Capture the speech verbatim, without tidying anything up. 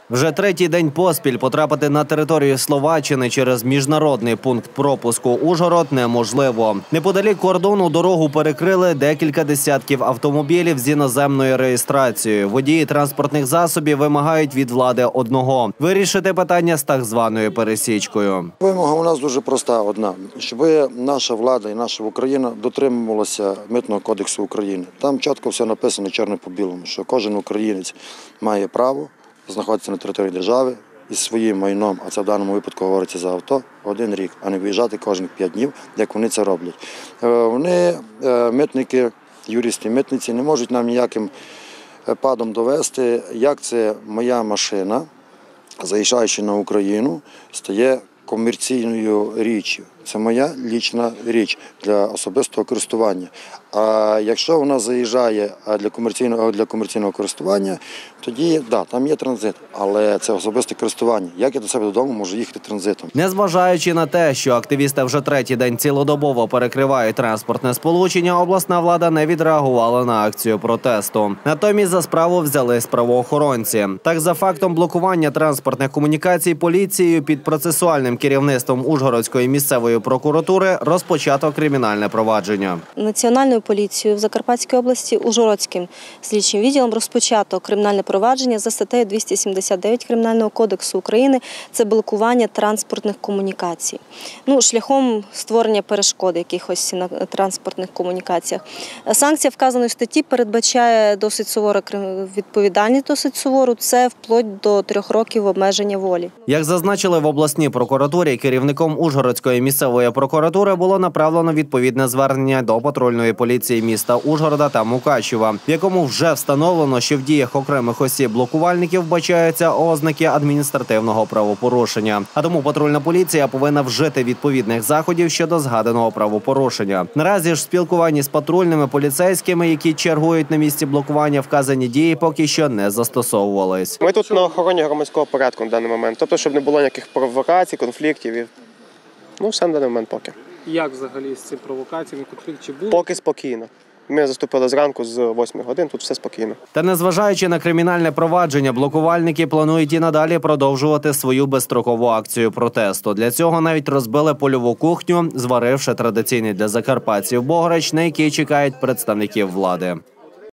Вже третій день поспіль потрапити на територію Словаччини через міжнародний пункт пропуску Ужгород неможливо. Неподалік кордону дорогу перекрили декілька десятків автомобілів з іноземною реєстрацією. Водії транспортних засобів вимагають від влади одного – вирішити питання з так званою пересічкою. Вимога у нас дуже проста одна – щоб наша влада і наша Україна дотримувалася Митного кодексу України. Там чітко все написано чорне по білому, що кожен українець має право знаходитися на території держави із своїм майном, а це в даному випадку говориться за авто, один рік, а не виїжджати кожних п'ять днів, як вони це роблять. Вони, митники, юристи, митниці, не можуть нам ніяким падом довести, як це моя машина, заїжджаючи на Україну, стає комерційною річчю. Це моя лічна річ для особистого користування. А якщо вона заїжджає для комерційного, для комерційного користування, тоді, да, там є транзит, але це особисте користування. Як я до себе додому можу їхати транзитом? Незважаючи на те, що активісти вже третій день цілодобово перекривають транспортне сполучення, обласна влада не відреагувала на акцію протесту. Натомість за справу взялись правоохоронці. Так, за фактом блокування транспортних комунікацій поліцією під процесуальним керівництвом Ужгородської місцевої прокуратури розпочато кримінальне провадження. Національною поліцією в Закарпатській області Ужгородським слідчим відділом розпочато кримінальне провадження за статтею двісті сімдесят дев'ять Кримінального кодексу України – це блокування транспортних комунікацій. Ну, шляхом створення перешкод якихось на транспортних комунікаціях. Санкція вказаної статті передбачає досить сувору відповідальність, досить сувору, це вплоть до трьох років обмеження волі. Як зазначили в обласній прокуратурі, керівником Ужгородської місцевої прокуратури було направлено відповідне звернення до патрульної поліції міста Ужгорода та Мукачева, в якому вже встановлено, що в діях окремих осіб-блокувальників вбачаються ознаки адміністративного правопорушення. А тому патрульна поліція повинна вжити відповідних заходів щодо згаданого правопорушення. Наразі ж в спілкуванні з патрульними поліцейськими, які чергують на місці блокування, вказані дії поки що не застосовувались. Ми тут на охороні громадського порядку на даний момент, тобто, щоб не було ніяких провокацій, конфліктів. І... Ну, все на даний момент поки. Як взагалі з цими провокаціями, конфлікт чи був? Поки спокійно. Ми заступили зранку з восьми годин, тут все спокійно. Та незважаючи на кримінальне провадження, блокувальники планують і надалі продовжувати свою безстрокову акцію протесту. Для цього навіть розбили польову кухню, зваривши традиційний для закарпатців бограч, на який чекають представників влади.